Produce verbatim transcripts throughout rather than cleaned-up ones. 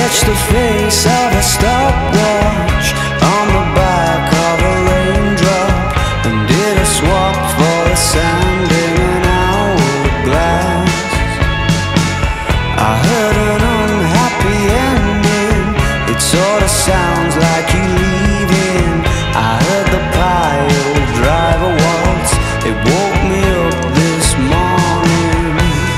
watched the face of a stopwatch on the back of a raindrop, and did a swap for the sand in an hourglass. I heard an unhappy ending, it sort of sounds like you leaving. I heard the Piledriver Waltz, it woke me up this morning.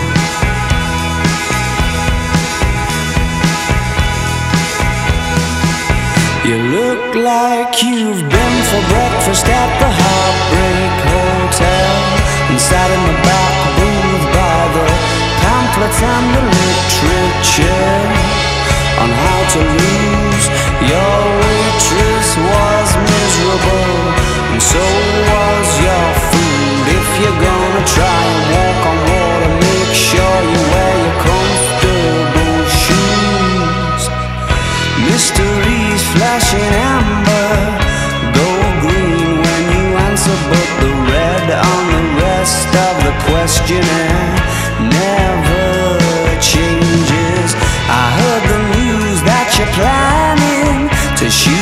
You look like you've been for breakfast at the Heartbreak Hotel, and sat in the back booth by the pamphlets and the literature on how to lose. Your waitress was miserable, and so was your food. If you're gonna try and walk on water, make sure you wear your comfortable shoes. Mysteries flashing amber, go green when you answer, but the red on the rest of the questionnaire never changes. I heard the news that you're planning to shoot